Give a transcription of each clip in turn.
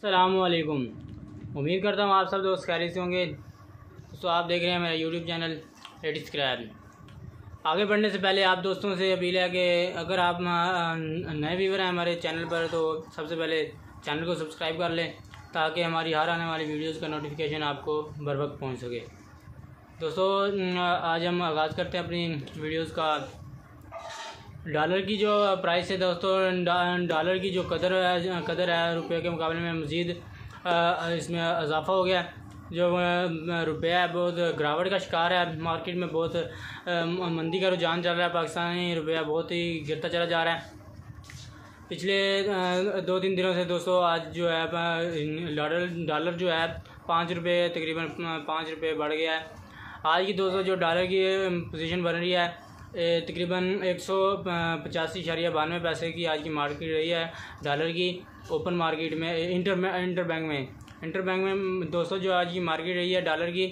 अस्सलामुअलैकुम। उम्मीद करता हूँ आप सब दोस्त खैरियत से होंगे। दोस्तों आप देख रहे हैं मेरा यूट्यूब चैनल लेटेस्ट स्क्रैप। आगे बढ़ने से पहले आप दोस्तों से अपील है कि अगर आप नए व्यूवर हैं हमारे चैनल पर तो सबसे पहले चैनल को सब्सक्राइब कर लें ताकि हमारी हर आने वाली वीडियोज़ का नोटिफिकेशन आपको बर वक्त पहुँच सके। दोस्तों आज हम आगाज़ करते हैं अपनी वीडियोज़ का। डॉलर की जो प्राइस है दोस्तों, डॉलर की जो कदर है रुपये के मुकाबले में मज़ीद इसमें इजाफ़ा हो गया। जो रुपया है बहुत गिरावट का शिकार है। मार्केट में बहुत मंदी का रुझान चल रहा है। पाकिस्तानी रुपया बहुत ही गिरता चला जा रहा है। पिछले 2-3 दिनों से दोस्तों आज जो है डॉलर जो है 5 रुपये तकरीबन 5 रुपये बढ़ गया है। आज की दोस्तों जो डॉलर की पोजीशन बन रही है तकरीबन 185.92 पैसे की आज की मार्केट रही है डॉलर की ओपन मार्केट में। इंटर बैंक में दोस्तों जो आज की मार्केट रही है डॉलर की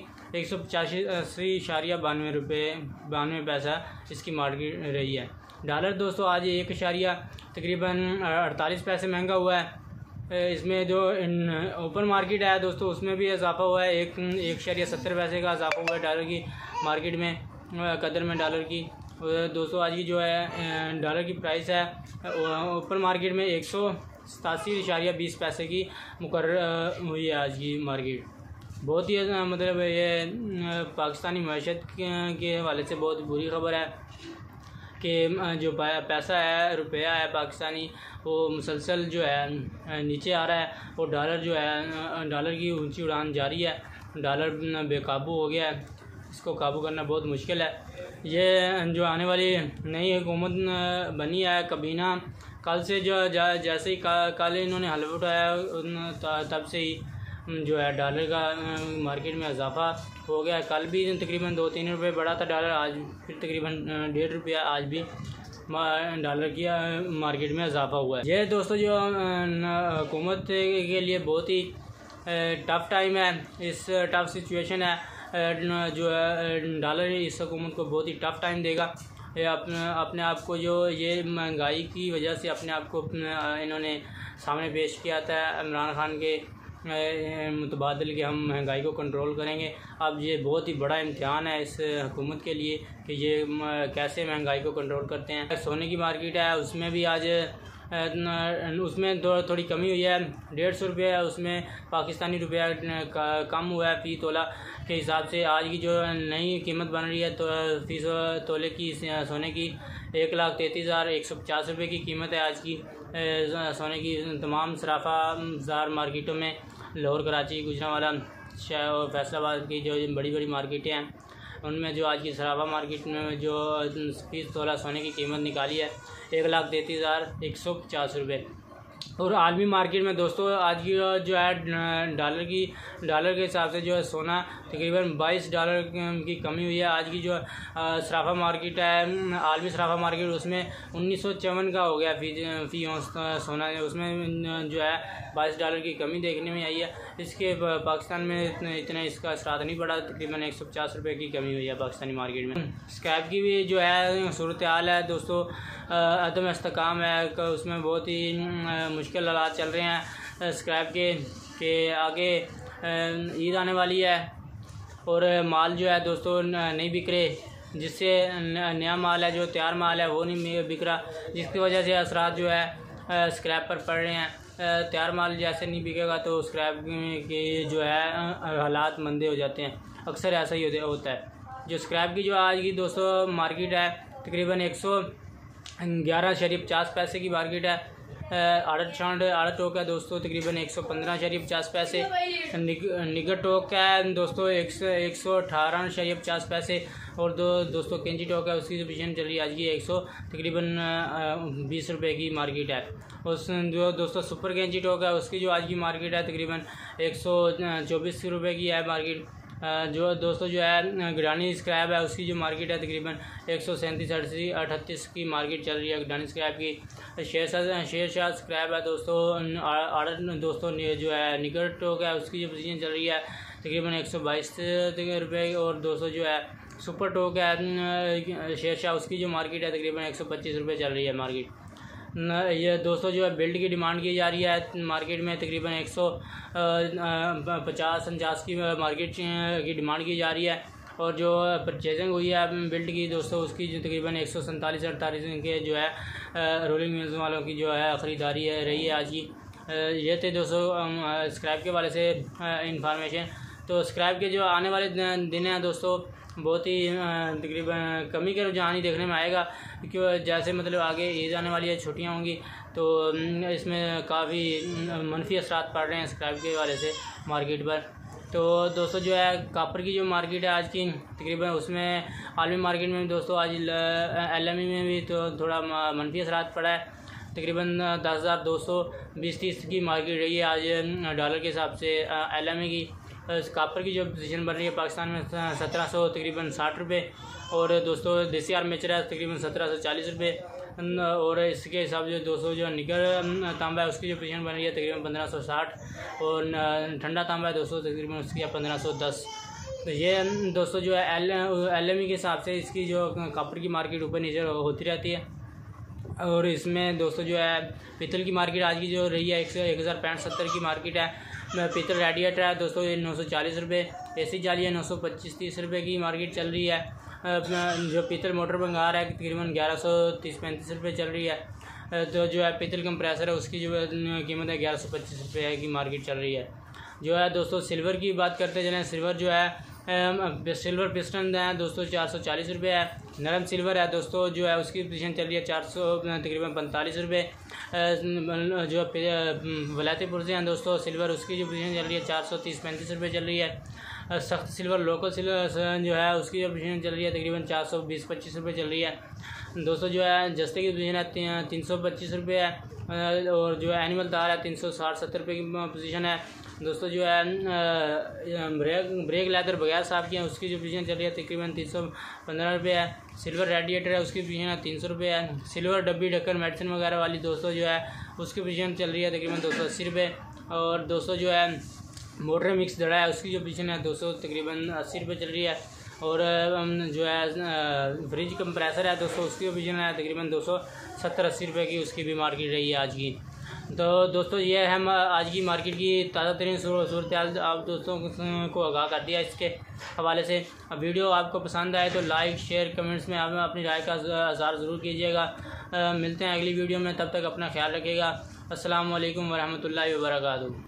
185.92 पैसा इसकी मार्केट रही है। डॉलर दोस्तों आज 1 पैसे महंगा हुआ है। इसमें जो ओपन मार्केट है दोस्तों उसमें भी इजाफा हुआ है। 1.70 पैसे का इजाफा हुआ है डॉलर की मार्केट में कदर में डॉलर की। दोस्तों आज की जो है डॉलर की प्राइस है ओपन मार्केट में 187.20 पैसे की मुकर्रर हुई है आज की मार्केट। बहुत ही मतलब ये पाकिस्तानी मईशत के हवाले से बहुत बुरी खबर है कि जो पैसा है रुपया है पाकिस्तानी वो मुसलसल जो है नीचे आ रहा है और डॉलर जो है डॉलर की ऊंची उड़ान जारी है। डॉलर बेकाबू हो गया है। इसको काबू करना बहुत मुश्किल है। ये जो आने वाली नई हुकूमत बनी है कबीना कल से जो जैसे ही कल इन्होंने हलफ उठाया तब से ही जो है डॉलर का मार्केट में इजाफा हो गया। कल भी तकरीबन 2-3 रुपये बढ़ा था डॉलर, आज फिर तकरीबन 1.5 रुपया आज भी डॉलर की मार्केट में इजाफा हुआ है। ये दोस्तों जो हुकूमत के लिए बहुत ही टफ़ टाइम है। इस टफ़ सिचुएशन है जो है डॉलर इस हुकूमत को बहुत ही टफ़ टाइम देगा। ये अपने आप को जो ये महंगाई की वजह से अपने आप को इन्होंने सामने पेश किया था इमरान खान के मुतबादिल कि हम महंगाई को कंट्रोल करेंगे। अब ये बहुत ही बड़ा इम्तिहान है इस हुकूमत के लिए कि ये कैसे महंगाई को कंट्रोल करते हैं। सोने की मार्केट है उसमें भी आज उसमें थोड़ी कमी हुई है। 150 रुपये है उसमें पाकिस्तानी रुपया कम हुआ है फ़ी तोला के हिसाब से। आज की जो नई कीमत बन रही है तो फ़ी तोले की सोने की 1,33,150 रुपये की कीमत है आज की सोने की। तमाम सराफा बाज़ार मार्केटों में लाहौर, कराची, गुजरांवाला और फैसलाबाद की जो बड़ी मार्केटें हैं उनमें जो आज की सराफा मार्केट में जो फ़ी तोला सोने की कीमत निकाली है 1,33,150 रुपये। और आलमी मार्केट में दोस्तों आज की जो है डॉलर के हिसाब से जो है सोना तकरीबन $22 की कमी हुई है। आज की जो सराफा मार्केट है आलमी सराफा मार्केट उसमें 1954 का हो गया फ़ी सोना, उसमें जो है $22 की कमी देखने में आई है। इसके पाकिस्तान में इतना इसका असरात नहीं पड़ा। तकरीबन 150 रुपये की कमी हुई है पाकिस्तानी मार्केट में। स्क्रैप की भी जो है सूरत हाल है दोस्तों अदम इस्तेकाम है। उसमें बहुत ही मुश्किल हालात चल रहे हैं स्क्रैप के आगे ईद आने वाली है और माल जो है दोस्तों नहीं बिक रहे, जिससे नया माल है जो तैयार माल है वो नहीं बिक रहा, जिसकी वजह से असरात जो है स्क्रैप पर पड़ रहे हैं। तैयार माल जैसे नहीं बिकेगा तो स्क्रैप के जो है हालात मंदे हो जाते हैं। अक्सर ऐसा ही होता है। जो स्क्रैप की जो आज की दोस्तों मार्केट है तकरीबन 111.50 पैसे की मार्केट है। आड़ा टोक है दोस्तों तकरीबन 115.50 पैसे। निगर टोक है दोस्तों 118.50 पैसे। और दोस्तों कैंची टोक है उसकी जो पोजीशन चल रही है आज की तकरीबन 20 रुपये की मार्केट है। उस जो दोस्तों सुपर कैंची टोक है उसकी जो आज की मार्केट है तकरीबन 124 रुपये की है मार्केट। जो दोस्तों जो है गिरानी स्क्रैप है उसकी जो मार्केट है तकरीबन 137-38 की मार्केट चल रही है गिरानी स्क्रैप की। शेरशाह स्क्रैप है दोस्तों जो है निगर टोक है उसकी जो पोजीशन चल रही है तकरीबन 122 रुपये। और दोस्तों जो है सुपर टोक है शेरशाह उसकी जो मार्केट है तकरीबन 125 रुपये चल रही है मार्केट। ये दोस्तों जो है बिल्ड की डिमांड की जा रही है मार्केट में, तकरीबन 150-50 की मार्केट की डिमांड की जा रही है। और जो परचेजिंग हुई है बिल्ड की दोस्तों, उसकी जो तकरीबन 147-48 के जो है रोलिंग मिल्स वालों की जो है ख़रीदारी है रही है आज की। ये थे दोस्तों स्क्रैप के वाले से इंफॉर्मेशन। तो स्क्रैप के जो आने वाले दिन हैं दोस्तों, बहुत ही तकरीबन कमी का रुझान ही देखने में आएगा, क्योंकि जैसे मतलब आगे ईद आने वाली है, छुट्टियां होंगी, तो इसमें काफ़ी मनफी असरात पड़ रहे हैं स्क्रैप के वाले से मार्केट पर। तो दोस्तों जो है कॉपर की जो मार्केट है आज की, तकरीबन उसमें आलमी मार्केट में दोस्तों आज LME में भी तो थोड़ा मनफी असरात पड़ा है। तकरीबन 10,220-30 की मार्केट रही है आज डॉलर के हिसाब से LME की। कॉपर की जो पोजीशन बन रही है पाकिस्तान में 1700 तकरीबन 60 रुपये, और दोस्तों देसी आर्मेचर है तकरीबन 1740 रुपये। और इसके हिसाब से दोस्तों जो निकल तांबा है उसकी जो पोजीशन बन रही है तकरीबन 1560, और ठंडा तांबा है दोस्तों तकरीबन उसकी है 1510। तो ये दोस्तों जो है LME के हिसाब से इसकी जो कॉपर की मार्केट ऊपर नीचे होती रहती है। और इसमें दोस्तों जो है पीतल की मार्केट आज की जो रही है 1065-70 की मार्केट है। पीतल रेडिएटर है दोस्तों ये 940 रुपये, AC जाली है 925-30 रुपये की मार्केट चल रही है। जो पीतल मोटर भंगार है तकरीबन 1130-35 रुपये चल रही है। तो जो है पीतल कंप्रेसर है उसकी जो कीमत है 1125 रुपये की मार्केट चल रही है। जो है दोस्तों सिल्वर की बात करते चलें, सिल्वर जो है सिल्वर पिस्टन है दोस्तों 440 रुपये है। नरम सिल्वर है दोस्तों जो है उसकी पोजीशन चल रही है 400 तकरीबन 45 रुपये। जो वलायती पुरजे हैं दोस्तों सिल्वर, उसकी जो पोजीशन चल रही है 430-35 रुपये चल रही है। सख्त सिल्वर लोकल सिल्वर जो है उसकी जो पोजीशन चल रही है तकरीबन 420-25 रुपये चल रही है दोस्तों। जो है जस्ते की पोजीशन है 325 रुपये है, और जो है एनिमल तार है 360-70 रुपये की पोजीशन है दोस्तों। जो है ब्रेक लेदर बगैर साफ किया उसकी जो पोजीशन चल रही है तकरीबन 315 रुपये है। सिल्वर रेडिएटर है उसकी पोजीशन है 300 रुपये है। सिल्वर डब्बी ढक्कन मेडिसिन वगैरह वाली दोस्तों जो है उसकी पोजीशन चल रही है तकरीबन 280 रुपये। और दोस्तों जो है मोटर मिक्स दड़ा है उसकी जो पोजीशन है 200 तकरीबन 80 रुपये चल रही है। और जो है फ्रिज कंप्रेसर है दोस्तों उसकी पोजीशन है तकरीबन 270-80 रुपये की, उसकी भी मार्केट रही है आज की। तो दोस्तों ये हम आज की मार्केट की ताज़ा तरीन सूरत हाल आप दोस्तों को आगाह कर दिया इसके हवाले से। अब वीडियो आपको पसंद आए तो लाइक शेयर कमेंट्स में आप अपनी राय का इज़हार ज़रूर कीजिएगा। मिलते हैं अगली वीडियो में, तब तक अपना ख्याल रखिएगा। अस्सलाम वालेकुम वरहमतुल्लाहि वबरकातुहू।